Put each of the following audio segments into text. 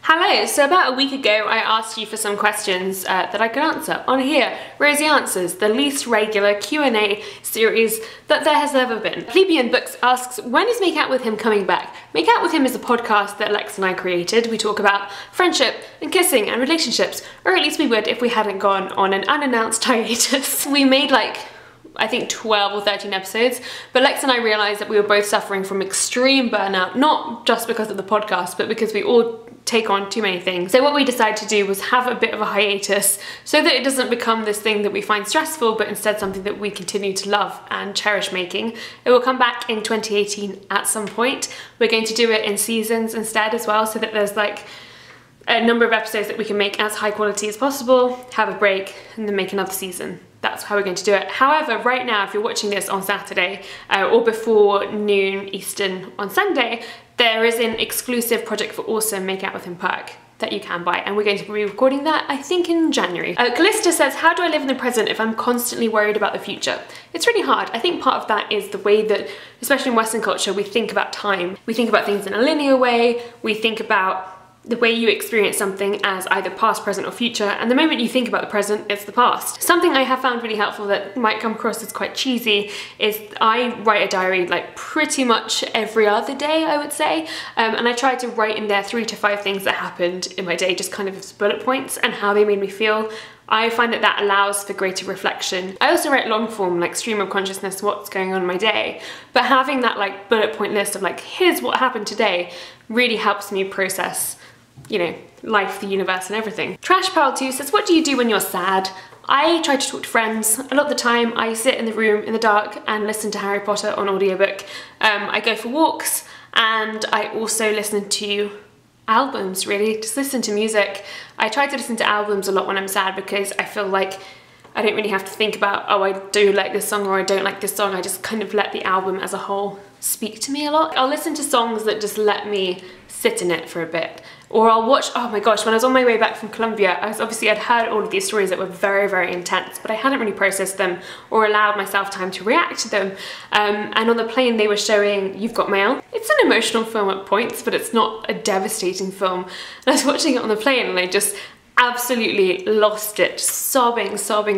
Hello, so about a week ago I asked you for some questions that I could answer on here. Rosie Answers, the least regular Q&A series that there has ever been. Plebeian Books asks, when is Make Out With Him coming back? Make Out With Him is a podcast that Lex and I created. We talk about friendship and kissing and relationships, or at least we would if we hadn't gone on an unannounced hiatus. We made I think 12 or 13 episodes, but Lex and I realised that we were both suffering from extreme burnout, not just because of the podcast, but because we all take on too many things. So what we decided to do was have a bit of a hiatus so that it doesn't become this thing that we find stressful, but instead something that we continue to love and cherish making. It will come back in 2018 at some point. We're going to do it in seasons instead as well, so that there's a number of episodes that we can make as high quality as possible, have a break, and then make another season. That's how we're going to do it. However, right now, if you're watching this on Saturday or before noon Eastern on Sunday, there is an exclusive Project for Awesome Make Out With Him perk that you can buy, and we're going to be recording that, I think, in January. Callista says, how do I live in the present if I'm constantly worried about the future? It's really hard. I think part of that is the way that, especially in Western culture, we think about time. We think about things in a linear way. We think about the way you experience something as either past, present, or future, and the moment you think about the present, it's the past. Something I have found really helpful that might come across as quite cheesy is I write a diary pretty much every other day, I would say, and I try to write in there 3 to 5 things that happened in my day, just kind of as bullet points and how they made me feel. I find that that allows for greater reflection. I also write long form, stream of consciousness, what's going on in my day, but having that bullet point list of here's what happened today really helps me process, you know, life, the universe, and everything. Trash Pal 2 says, what do you do when you're sad? I try to talk to friends. A lot of the time I sit in the room in the dark and listen to Harry Potter on audiobook. I go for walks, and I also listen to albums, really, just listen to music. I try to listen to albums a lot when I'm sad because I feel like I don't really have to think about, oh, I do like this song or I don't like this song. I just kind of let the album as a whole speak to me a lot. I'll listen to songs that just let me sit in it for a bit. Or I'll watch, oh my gosh, when I was on my way back from Colombia, I'd heard all of these stories that were very, very intense, but I hadn't really processed them or allowed myself time to react to them. And on the plane they were showing You've Got Mail. It's an emotional film at points, but it's not a devastating film. And I was watching it on the plane and I just absolutely lost it, sobbing.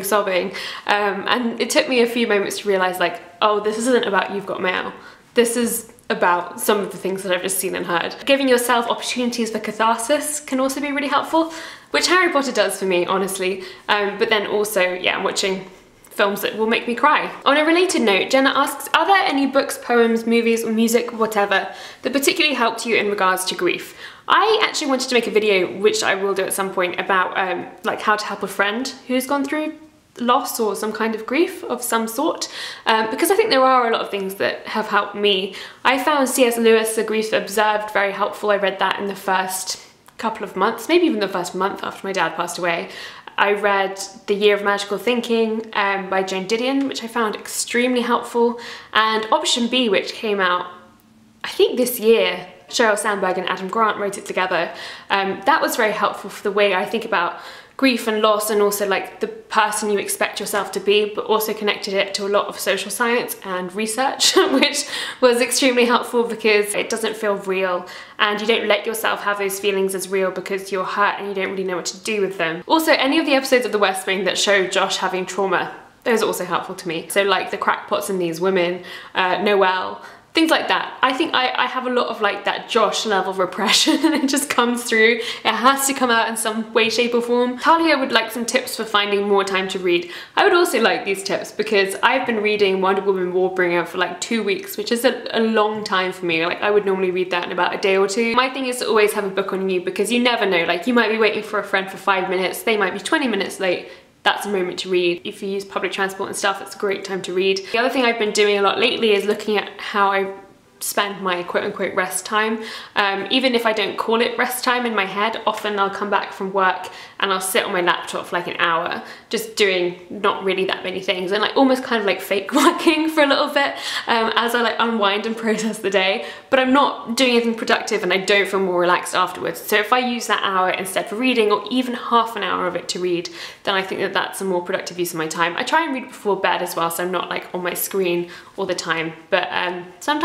And it took me a few moments to realise oh, this isn't about You've Got Mail. This is about some of the things that I've just seen and heard. Giving yourself opportunities for catharsis can also be really helpful, which Harry Potter does for me, honestly. But then also, yeah, I'm watching films that will make me cry. On a related note, Jenna asks, are there any books, poems, movies, or music, whatever, that particularly helped you in regards to grief? I actually wanted to make a video, which I will do at some point, about how to help a friend who's gone through loss or some kind of grief of some sort, because I think there are a lot of things that have helped me. I found C.S. Lewis' The Grief Observed very helpful. I read that in the first couple of months, maybe even the first month after my dad passed away. I read The Year of Magical Thinking by Joan Didion, which I found extremely helpful, and Option B, which came out, I think, this year. Sheryl Sandberg and Adam Grant wrote it together. That was very helpful for the way I think about grief and loss, and also the person you expect yourself to be, but also connected it to a lot of social science and research, which was extremely helpful because it doesn't feel real and you don't let yourself have those feelings as real because you're hurt and you don't really know what to do with them. Also, any of the episodes of The West Wing that show Josh having trauma, those are also helpful to me. So the crackpots in These Women, Noelle, things like that. I think I have a lot of that Josh level repression and it just comes through. It has to come out in some way, shape or form. Talia would like some tips for finding more time to read. I would also like these tips because I've been reading Wonder Woman Warbringer for 2 weeks, which is a long time for me. I would normally read that in about a day or two. My thing is to always have a book on you because you never know. You might be waiting for a friend for 5 minutes, they might be 20 minutes late. That's a moment to read. If you use public transport and stuff, it's a great time to read. The other thing I've been doing a lot lately is looking at how I spend my quote-unquote rest time. Even if I don't call it rest time in my head, often I'll come back from work and I'll sit on my laptop for an hour just doing not really that many things and almost kind of fake working for a little bit as I unwind and process the day, but I'm not doing anything productive and I don't feel more relaxed afterwards. So if I use that hour instead for reading, or even half an hour of it to read, then I think that that's a more productive use of my time. I try and read before bed as well, so I'm not on my screen all the time, but sometimes that's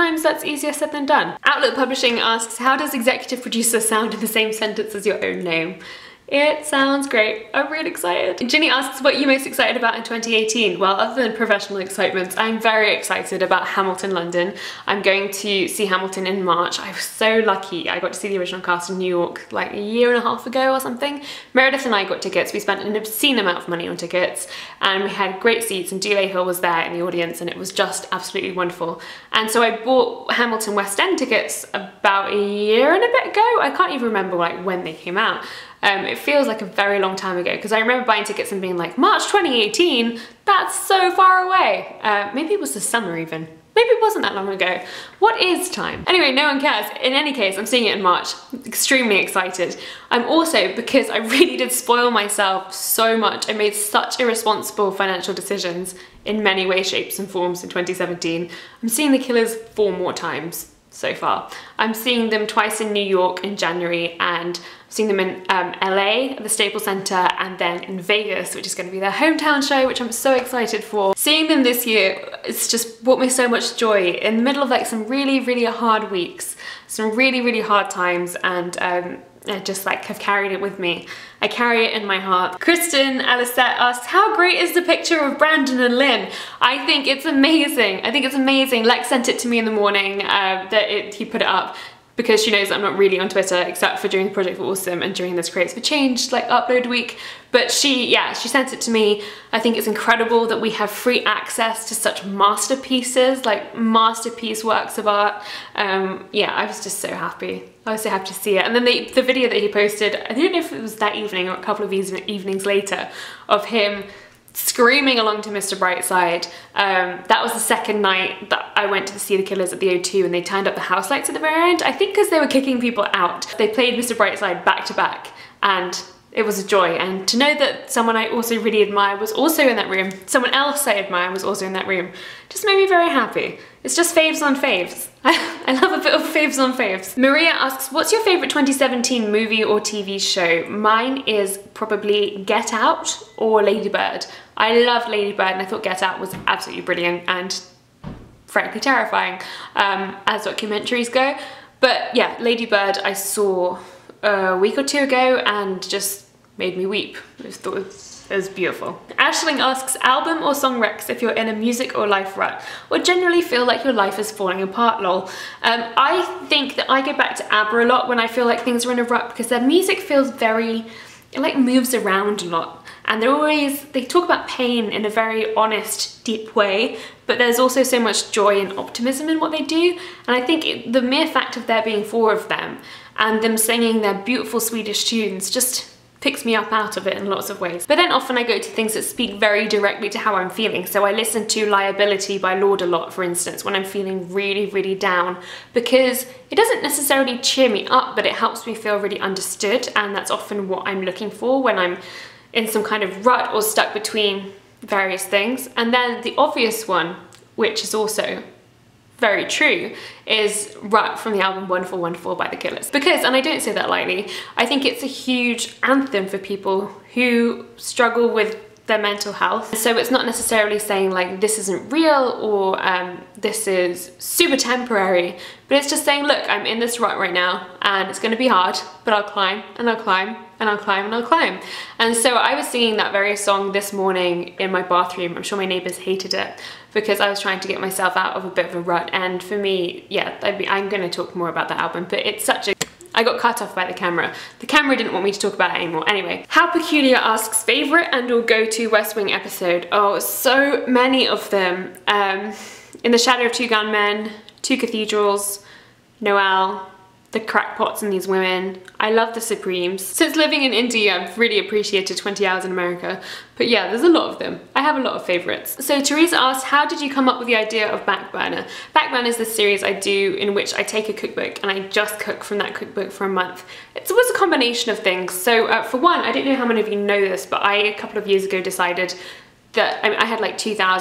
easier said than done. Outlook Publishing asks, how does executive producer sound in the same sentence as your own name? It sounds great. I'm really excited. Ginny asks, what are you most excited about in 2018? Well, other than professional excitement, I'm very excited about Hamilton London. I'm going to see Hamilton in March. I was so lucky. I got to see the original cast in New York like a year and a half ago or something. Meredith and I got tickets. We spent an obscene amount of money on tickets and we had great seats, and Dule Hill was there in the audience, and it was just absolutely wonderful. And so I bought Hamilton West End tickets about a year and a bit ago. I can't even remember like when they came out. It feels like a very long time ago, because I remember buying tickets and being like, March 2018, that's so far away. Maybe it was the summer even. Maybe it wasn't that long ago. What is time? Anyway, no one cares. In any case, I'm seeing it in March. Extremely excited. I'm also, because I really did spoil myself so much, I made such irresponsible financial decisions in many ways, shapes and forms in 2017. I'm seeing The Killers 4 more times so far. I'm seeing them twice in New York in January, and I'm seeing them in LA at the Staples Center, and then in Vegas, which is going to be their hometown show, which I'm so excited for. Seeing them this year, it's just brought me so much joy in the middle of like some really, really hard weeks, some really, really hard times, and I just like have carried it with me. I carry it in my heart. Kristen Alicette asks, how great is the picture of Brandon and Lynn? I think it's amazing. I think it's amazing. Lex sent it to me in the morning, he put it up, because she knows I'm not really on Twitter except for during Project for Awesome and during this Creates for Change like upload week. But she sent it to me. I think it's incredible that we have free access to such masterpieces, like masterpiece works of art. Yeah, I was just so happy. I was so happy to see it. And then the video that he posted, I don't know if it was that evening or a couple of evenings later, of him screaming along to Mr. Brightside. That was the second night that I went to see The Killers at the O2, and they turned up the house lights at the very end. I think because they were kicking people out. They played Mr. Brightside back to back, and it was a joy. And to know that someone I also really admire was also in that room, someone else I admire was also in that room, just made me very happy. It's just faves on faves. I love a bit of faves on faves. Maria asks, what's your favorite 2017 movie or TV show? Mine is probably Get Out or Lady Bird. I loved Lady Bird, and I thought Get Out was absolutely brilliant and frankly terrifying as documentaries go. But yeah, Lady Bird I saw a week or two ago and just made me weep. I thought it was beautiful. Ashling asks, album or song recs if you're in a music or life rut, or generally feel like your life is falling apart, lol. I think that I go back to ABBA a lot when I feel like things are in a rut, because their music feels very, it like moves around a lot. And they talk about pain in a very honest, deep way, but there's also so much joy and optimism in what they do. And I think the mere fact of there being 4 of them and them singing their beautiful Swedish tunes just picks me up out of it in lots of ways. But then often I go to things that speak very directly to how I'm feeling. So I listen to Liability by Lorde a lot, for instance, when I'm feeling really, really down, because it doesn't necessarily cheer me up, but it helps me feel really understood. And that's often what I'm looking for when I'm in some kind of rut or stuck between various things. And then the obvious one, which is also very true, is Rut from the album Wonderful Wonderful by The Killers. Because, and I don't say that lightly, I think it's a huge anthem for people who struggle with their mental health. So it's not necessarily saying like this isn't real or this is super temporary, but it's just saying, look, I'm in this rut right now and it's gonna be hard, but I'll climb and I'll climb and I'll climb and I'll climb. And so I was singing that very song this morning in my bathroom. I'm sure my neighbors hated it because I was trying to get myself out of a bit of a rut. And for me, yeah, I'm gonna talk more about that album, but it's such a, I got cut off by the camera. The camera didn't want me to talk about it anymore. Anyway, How Peculiar asks, favorite and or go-to West Wing episode? Oh, so many of them. In the Shadow of Two Gunmen, Two Cathedrals, Noelle, the Crackpots and These Women. I love the Supremes. Since living in India, I've really appreciated 20 Hours in America. But yeah, there's a lot of them. I have a lot of favorites. So Teresa asked, how did you come up with the idea of Backburner? Backburner is the series I do in which I take a cookbook and I just cook from that cookbook for a month. It was a combination of things. So for one, I don't know how many of you know this, but I, a couple of years ago, decided that, I mean, I had like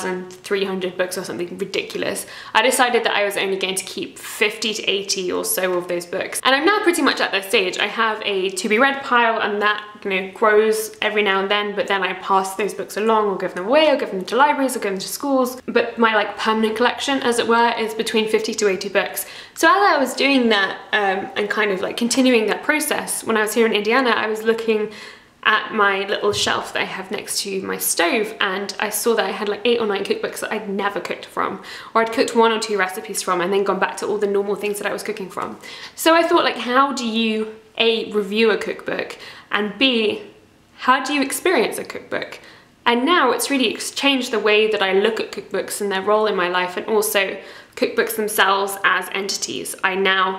2,300 books or something ridiculous. I decided that I was only going to keep 50 to 80 or so of those books. And I'm now pretty much at that stage. I have a to be read pile, and that, you know, grows every now and then, but then I pass those books along or give them away or give them to libraries or give them to schools. But my like permanent collection, as it were, is between 50 to 80 books. So as I was doing that and kind of like continuing that process, when I was here in Indiana, I was looking at my little shelf that I have next to my stove, and I saw that I had like 8 or 9 cookbooks that I'd never cooked from, or I'd cooked 1 or 2 recipes from and then gone back to all the normal things that I was cooking from. So I thought, like, how do you A, review a cookbook, and B, how do you experience a cookbook? And now it's really changed the way that I look at cookbooks and their role in my life, and also cookbooks themselves as entities. I now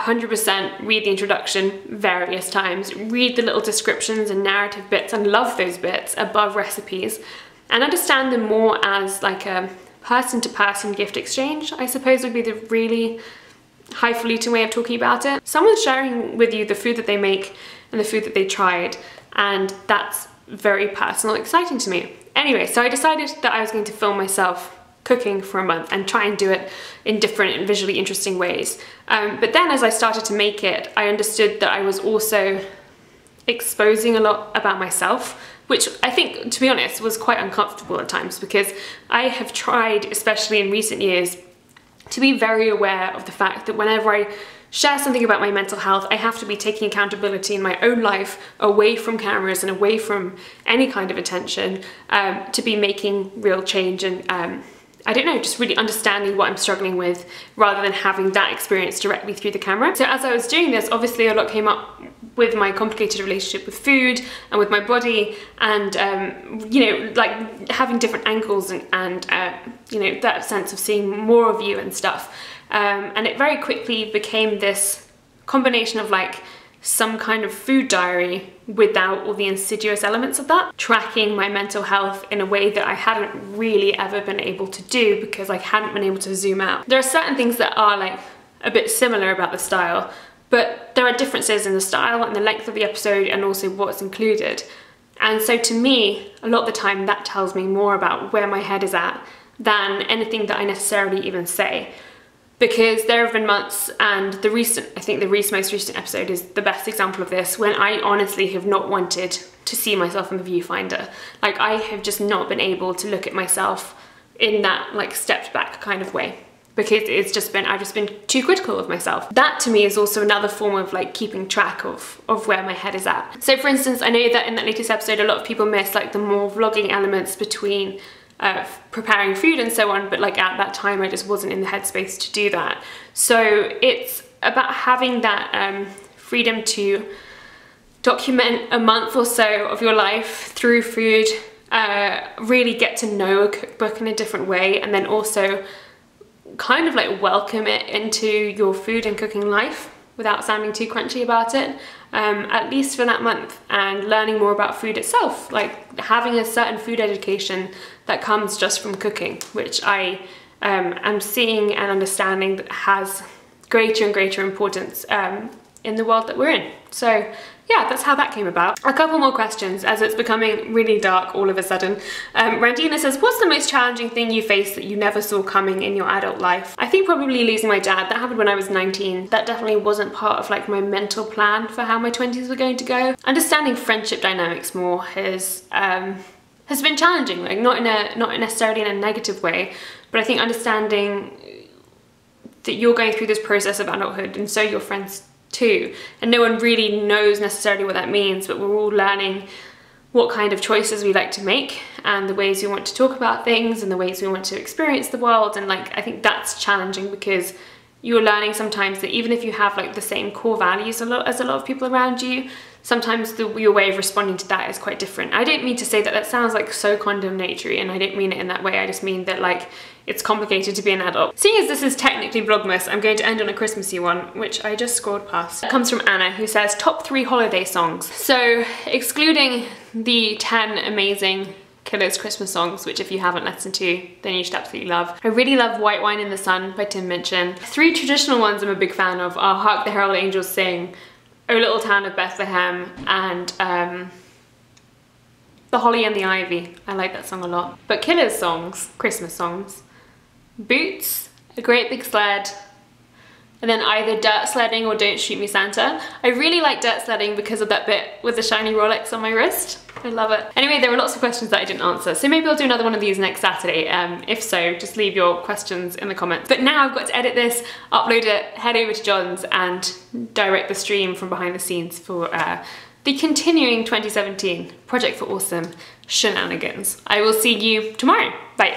100% read the introduction various times, read the little descriptions and narrative bits, and love those bits above recipes, and understand them more as like a person-to-person gift exchange, I suppose would be the really highfalutin way of talking about it. Someone's sharing with you the food that they make and the food that they tried, and that's very personal, exciting to me. Anyway, so I decided that I was going to film myself cooking for a month and try and do it in different and visually interesting ways. But then as I started to make it, I understood that I was also exposing a lot about myself, which I think, to be honest, was quite uncomfortable at times, because I have tried, especially in recent years, to be very aware of the fact that whenever I share something about my mental health, I have to be taking accountability in my own life, away from cameras and away from any kind of attention, to be making real change and I don't know, just really understanding what I'm struggling with, rather than having that experience directly through the camera. So as I was doing this, obviously a lot came up with my complicated relationship with food and with my body, and you know, like having different angles and you know, that sense of seeing more of you and stuff. And it very quickly became this combination of like some kind of food diary without all the insidious elements of that, tracking my mental health in a way that I hadn't really ever been able to do because I hadn't been able to zoom out. There are certain things that are like a bit similar about the style, but there are differences in the style and the length of the episode and also what's included. And so to me, a lot of the time that tells me more about where my head is at than anything that I necessarily even say. Because there have been months, and I think the most recent episode is the best example of this, when I honestly have not wanted to see myself in the viewfinder. Like, I have just not been able to look at myself in that like stepped back kind of way, because I've just been too critical of myself. That to me is also another form of like keeping track of where my head is at. So for instance, I know that in that latest episode, a lot of people miss like the more vlogging elements between preparing food and so on, but like at that time I just wasn't in the headspace to do that. So it's about having that freedom to document a month or so of your life through food, really get to know a cookbook in a different way, and then also kind of like welcome it into your food and cooking life without sounding too crunchy about it, at least for that month, and learning more about food itself, like having a certain food education that comes just from cooking, which I am seeing and understanding that has greater and greater importance in the world that we're in. So yeah, that's how that came about. A couple more questions, as it's becoming really dark all of a sudden. Randina says, what's the most challenging thing you faced that you never saw coming in your adult life? I think probably losing my dad. That happened when I was 19. That definitely wasn't part of like my mental plan for how my 20s were going to go. Understanding friendship dynamics more has been challenging, like not necessarily in a negative way, but I think understanding that you're going through this process of adulthood, and so your friends too, and no one really knows necessarily what that means, but we're all learning what kind of choices we like to make, and the ways we want to talk about things, and the ways we want to experience the world. And like, I think that's challenging, because you're learning sometimes that even if you have like the same core values as a lot of people around you, sometimes your way of responding to that is quite different. I don't mean to say that that sounds like so condemnatory, and I don't mean it in that way. I just mean that like it's complicated to be an adult. Seeing as this is technically Vlogmas, I'm going to end on a Christmassy one, which I just scrolled past. It comes from Anna, who says top 3 holiday songs. So excluding the 10 amazing Killers Christmas songs, which if you haven't listened to, then you should absolutely love. I really love White Wine in the Sun by Tim Minchin. 3 traditional ones I'm a big fan of are Hark the Herald Angels Sing, O Little Town of Bethlehem, and The Holly and the Ivy. I like that song a lot. But Killers songs, Christmas songs. Boots, A Great Big Sled, and then either Dirt Sledding or Don't Shoot Me Santa. I really like Dirt Sledding because of that bit with the shiny Rolex on my wrist. I love it. Anyway, there were lots of questions that I didn't answer, so maybe I'll do another one of these next Saturday. If so, just leave your questions in the comments. But now I've got to edit this, upload it, head over to John's and direct the stream from behind the scenes for the continuing 2017 Project for Awesome shenanigans. I will see you tomorrow. Bye.